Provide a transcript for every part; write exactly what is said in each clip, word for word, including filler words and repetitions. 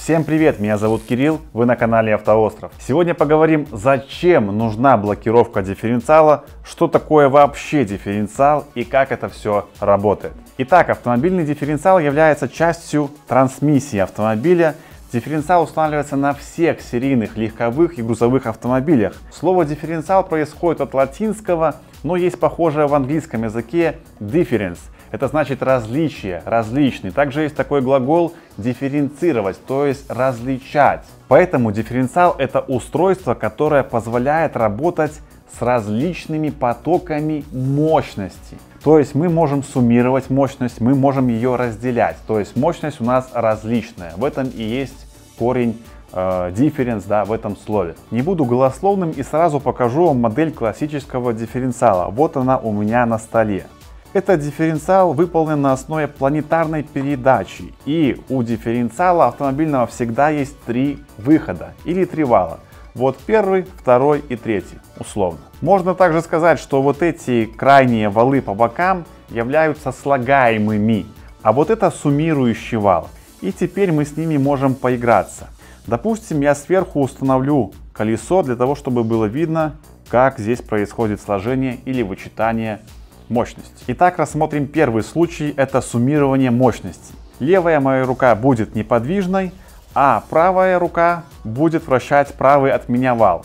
Всем привет, меня зовут Кирилл, вы на канале Автоостров. Сегодня поговорим, зачем нужна блокировка дифференциала, что такое вообще дифференциал и как это все работает. Итак, автомобильный дифференциал является частью трансмиссии автомобиля. Дифференциал устанавливается на всех серийных легковых и грузовых автомобилях. Слово дифференциал происходит от латинского, но есть похожее в английском языке difference. Это значит различие, различный. Также есть такой глагол дифференцировать, то есть различать. Поэтому дифференциал — это устройство, которое позволяет работать с различными потоками мощности. То есть мы можем суммировать мощность, мы можем ее разделять. То есть мощность у нас различная. В этом и есть корень э, difference, да, в этом слове. Не буду голословным и сразу покажу вам модель классического дифференциала. Вот она у меня на столе. Этот дифференциал выполнен на основе планетарной передачи. И у дифференциала автомобильного всегда есть три выхода или три вала. Вот первый, второй и третий, условно. Можно также сказать, что вот эти крайние валы по бокам являются слагаемыми, а вот это суммирующий вал. И теперь мы с ними можем поиграться. Допустим, я сверху установлю колесо для того, чтобы было видно, как здесь происходит сложение или вычитание мощности. Итак, рассмотрим первый случай, это суммирование мощности. Левая моя рука будет неподвижной, а правая рука будет вращать правый от меня вал.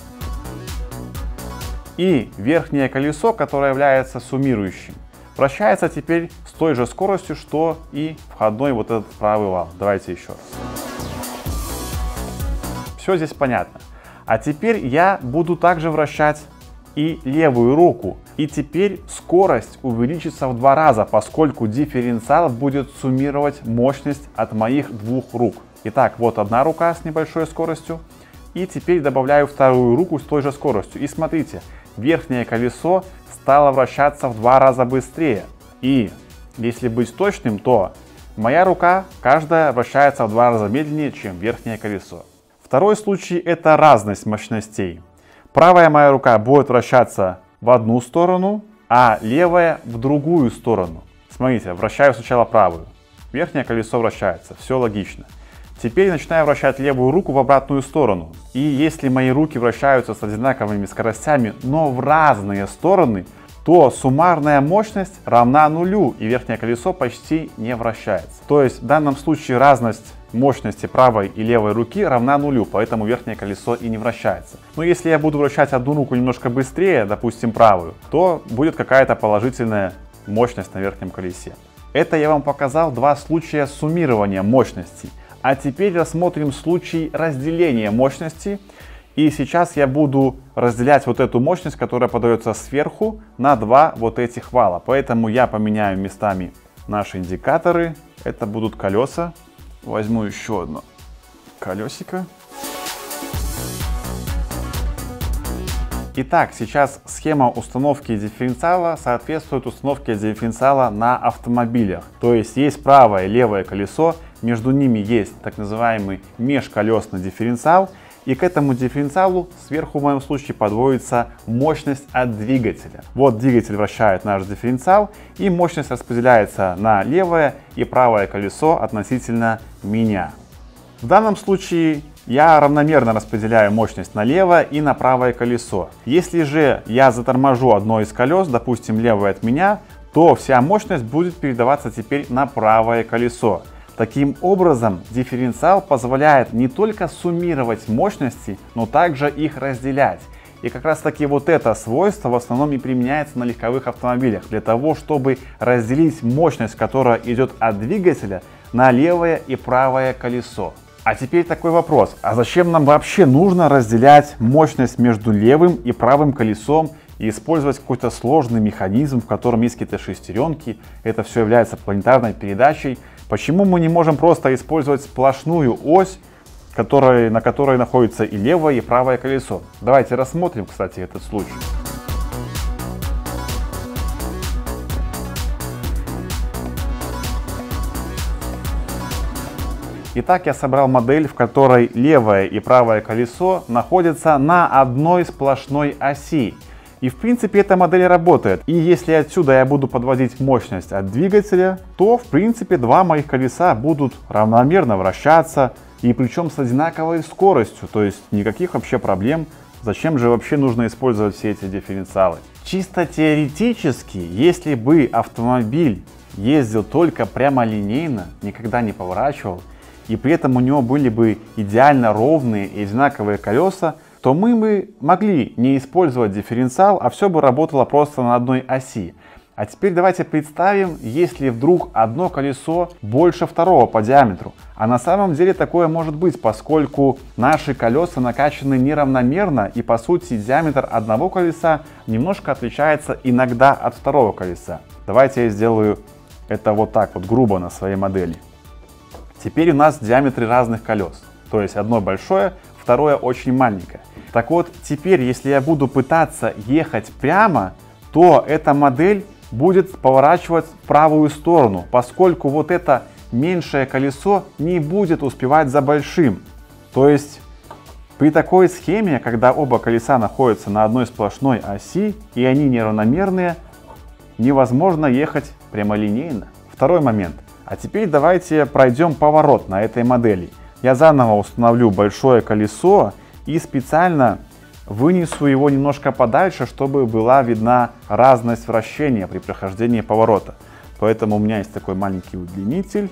И верхнее колесо, которое является суммирующим, вращается теперь с той же скоростью, что и входной вот этот правый вал. Давайте еще раз. Все здесь понятно. А теперь я буду также вращать и левую руку. И теперь скорость увеличится в два раза, поскольку дифференциал будет суммировать мощность от моих двух рук. Итак, вот одна рука с небольшой скоростью. И теперь добавляю вторую руку с той же скоростью. И смотрите, верхнее колесо стало вращаться в два раза быстрее. И если быть точным, то моя рука каждая вращается в два раза медленнее, чем верхнее колесо. Второй случай — это разность мощностей. Правая моя рука будет вращаться в одну сторону, а левая в другую сторону. Смотрите, вращаю сначала правую. Верхнее колесо вращается, все логично. Теперь начинаю вращать левую руку в обратную сторону. И если мои руки вращаются с одинаковыми скоростями, но в разные стороны, то суммарная мощность равна нулю, и верхнее колесо почти не вращается. То есть в данном случае разность мощности правой и левой руки равна нулю, поэтому верхнее колесо и не вращается. Но если я буду вращать одну руку немножко быстрее, допустим правую, то будет какая-то положительная мощность на верхнем колесе. Это я вам показал два случая суммирования мощностей. А теперь рассмотрим случай разделения мощности. И сейчас я буду разделять вот эту мощность, которая подается сверху, на два вот этих вала. Поэтому я поменяю местами наши индикаторы. Это будут колеса. Возьму еще одно колесико. Итак, сейчас схема установки дифференциала соответствует установке дифференциала на автомобилях. То есть есть правое и левое колесо, между ними есть так называемый межколесный дифференциал. И к этому дифференциалу сверху в моем случае подводится мощность от двигателя. Вот двигатель вращает наш дифференциал, и мощность распределяется на левое и правое колесо относительно меня. В данном случае я равномерно распределяю мощность на левое и на правое колесо. Если же я заторможу одно из колес, допустим левое от меня, то вся мощность будет передаваться теперь на правое колесо. Таким образом, дифференциал позволяет не только суммировать мощности, но также их разделять. И как раз таки вот это свойство в основном и применяется на легковых автомобилях, для того, чтобы разделить мощность, которая идет от двигателя, на левое и правое колесо. А теперь такой вопрос, а зачем нам вообще нужно разделять мощность между левым и правым колесом и использовать какой-то сложный механизм, в котором есть какие-то шестеренки, это все является планетарной передачей? Почему мы не можем просто использовать сплошную ось, которая, на которой находится и левое, и правое колесо? Давайте рассмотрим, кстати, этот случай. Итак, я собрал модель, в которой левое и правое колесо находятся на одной сплошной оси. И в принципе эта модель работает. И если отсюда я буду подводить мощность от двигателя, то в принципе два моих колеса будут равномерно вращаться, И причем с одинаковой скоростью, то есть никаких вообще проблем. Зачем же вообще нужно использовать все эти дифференциалы? Чисто теоретически, если бы автомобиль ездил только прямолинейно, никогда не поворачивал, и при этом у него были бы идеально ровные и одинаковые колеса, то мы бы могли не использовать дифференциал, а все бы работало просто на одной оси. А теперь давайте представим, если вдруг одно колесо больше второго по диаметру. А на самом деле такое может быть, поскольку наши колеса накачаны неравномерно, и по сути диаметр одного колеса немножко отличается иногда от второго колеса. Давайте я сделаю это вот так вот грубо на своей модели. Теперь у нас диаметры разных колес. То есть одно большое, второе очень маленькое. Так вот, теперь если я буду пытаться ехать прямо, то эта модель будет поворачивать в правую сторону, поскольку вот это меньшее колесо не будет успевать за большим. То есть при такой схеме, когда оба колеса находятся на одной сплошной оси и они неравномерные, невозможно ехать прямолинейно. Второй момент. А теперь давайте пройдем поворот на этой модели. Я заново установлю большое колесо и специально вынесу его немножко подальше, чтобы была видна разность вращения при прохождении поворота. Поэтому у меня есть такой маленький удлинитель.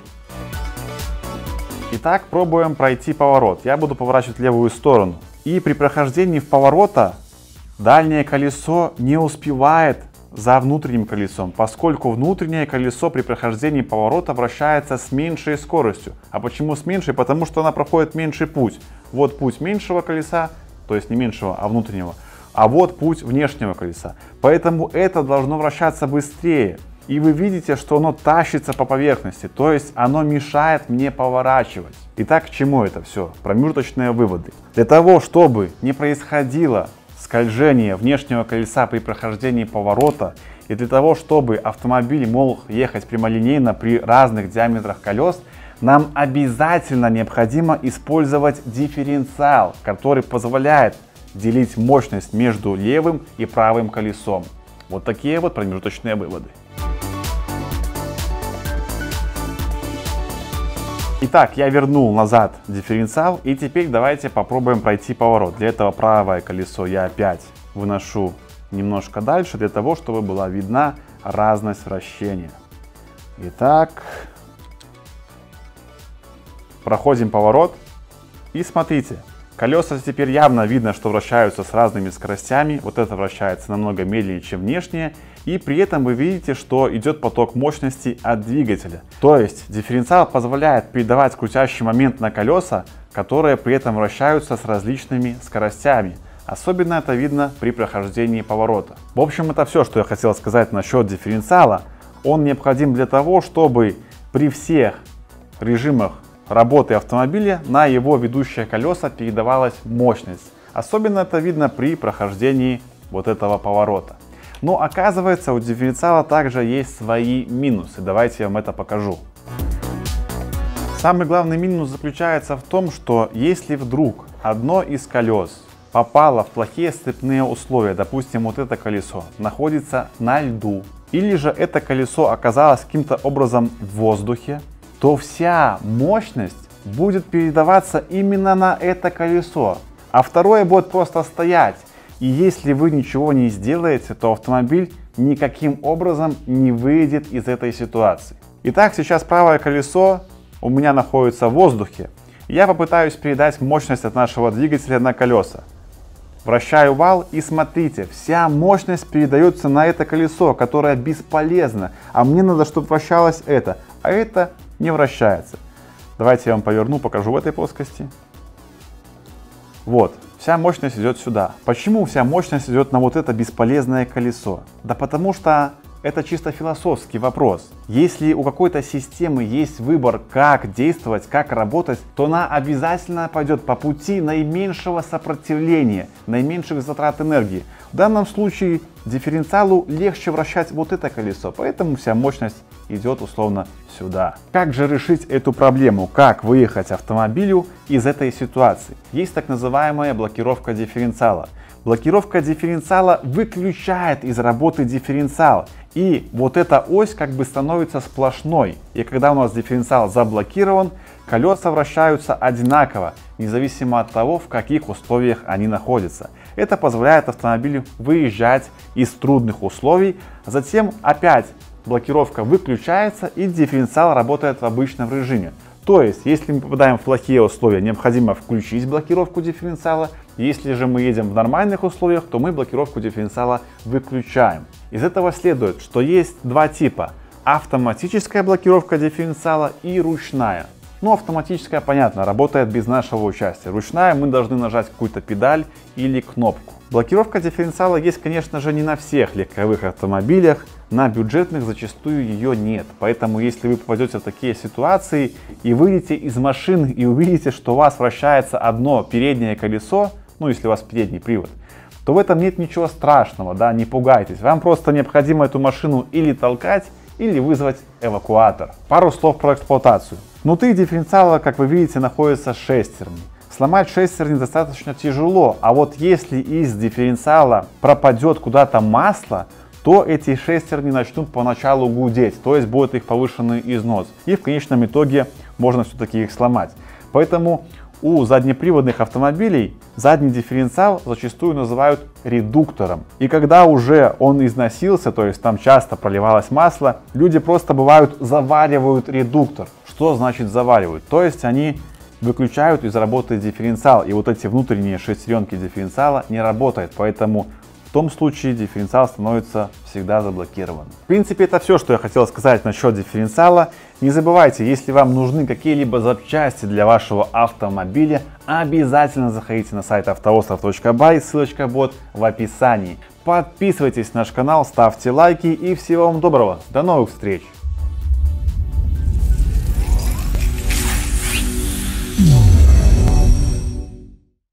Итак, пробуем пройти поворот. Я буду поворачивать в левую сторону. И при прохождении в поворота дальнее колесо не успевает за внутренним колесом, поскольку внутреннее колесо при прохождении поворота вращается с меньшей скоростью. А почему с меньшей? Потому что она проходит меньший путь. Вот путь меньшего колеса, то есть не меньшего, а внутреннего. А вот путь внешнего колеса. Поэтому это должно вращаться быстрее. И вы видите, что оно тащится по поверхности, то есть оно мешает мне поворачивать. Итак, к чему это все? Промежуточные выводы. Для того, чтобы не происходило скольжение внешнего колеса при прохождении поворота, и для того, чтобы автомобиль мог ехать прямолинейно при разных диаметрах колес, нам обязательно необходимо использовать дифференциал, который позволяет делить мощность между левым и правым колесом. Вот такие вот промежуточные выводы. Итак, я вернул назад дифференциал, и теперь давайте попробуем пройти поворот. Для этого правое колесо я опять выношу немножко дальше, для того, чтобы была видна разность вращения. Итак, проходим поворот, и смотрите, колеса теперь явно видно, что вращаются с разными скоростями. Вот это вращается намного медленнее, чем внешнее. И при этом вы видите, что идет поток мощности от двигателя. То есть дифференциал позволяет передавать крутящий момент на колеса, которые при этом вращаются с различными скоростями. Особенно это видно при прохождении поворота. В общем, это все, что я хотел сказать насчет дифференциала. Он необходим для того, чтобы при всех режимах работы автомобиля на его ведущие колеса передавалась мощность. Особенно это видно при прохождении вот этого поворота. Но оказывается, у дифференциала также есть свои минусы. Давайте я вам это покажу. Самый главный минус заключается в том, что если вдруг одно из колес попало в плохие сцепные условия, допустим, вот это колесо находится на льду, или же это колесо оказалось каким-то образом в воздухе, то вся мощность будет передаваться именно на это колесо, а второе будет просто стоять. И если вы ничего не сделаете, то автомобиль никаким образом не выйдет из этой ситуации. Итак, сейчас правое колесо у меня находится в воздухе. Я попытаюсь передать мощность от нашего двигателя на колеса. Вращаю вал, и смотрите, вся мощность передается на это колесо, которое бесполезно. А мне надо, чтобы вращалось это, а это не вращается. Давайте я вам поверну, покажу в этой плоскости. Вот, вся мощность идет сюда. Почему вся мощность идет на вот это бесполезное колесо? Да потому что это чисто философский вопрос. Если у какой-то системы есть выбор, как действовать, как работать, то она обязательно пойдет по пути наименьшего сопротивления, наименьших затрат энергии. В данном случае дифференциалу легче вращать вот это колесо, поэтому вся мощность идет условно сюда. Как же решить эту проблему? Как выехать автомобилю из этой ситуации? Есть так называемая блокировка дифференциала. Блокировка дифференциала выключает из работы дифференциал. И вот эта ось как бы становится сплошной. И когда у нас дифференциал заблокирован, Колеса вращаются одинаково, независимо от того, в каких условиях они находятся. Это позволяет автомобилю выезжать из трудных условий. Затем опять блокировка выключается и дифференциал работает в обычном режиме. То есть, если мы попадаем в плохие условия, необходимо включить блокировку дифференциала. Если же мы едем в нормальных условиях, то мы блокировку дифференциала выключаем. Из этого следует, что есть два типа: автоматическая блокировка дифференциала и ручная. Ну, автоматическая, понятно, работает без нашего участия. Ручная, мы должны нажать какую-то педаль или кнопку. Блокировка дифференциала есть, конечно же, не на всех легковых автомобилях. На бюджетных зачастую ее нет. Поэтому, если вы попадете в такие ситуации и выйдете из машины и увидите, что у вас вращается одно переднее колесо, ну, если у вас передний привод, то в этом нет ничего страшного, да, не пугайтесь. Вам просто необходимо эту машину или толкать, или вызвать эвакуатор. Пару слов про эксплуатацию. Внутри дифференциала, как вы видите, находятся шестерни. Сломать шестерни достаточно тяжело, а вот если из дифференциала пропадет куда-то масло, то эти шестерни начнут поначалу гудеть, то есть будет их повышенный износ. И в конечном итоге можно все-таки их сломать. Поэтому у заднеприводных автомобилей задний дифференциал зачастую называют редуктором. И когда уже он износился, то есть там часто проливалось масло, люди просто бывают заваривают редуктор. Что значит заваривают? То есть они выключают из работы дифференциал, и вот эти внутренние шестеренки дифференциала не работают, поэтому в том случае дифференциал становится всегда заблокирован. В принципе, это все, что я хотел сказать насчет дифференциала. Не забывайте, если вам нужны какие-либо запчасти для вашего автомобиля, обязательно заходите на сайт автоостров точка бай, ссылочка будет в описании. Подписывайтесь на наш канал, ставьте лайки и всего вам доброго. До новых встреч!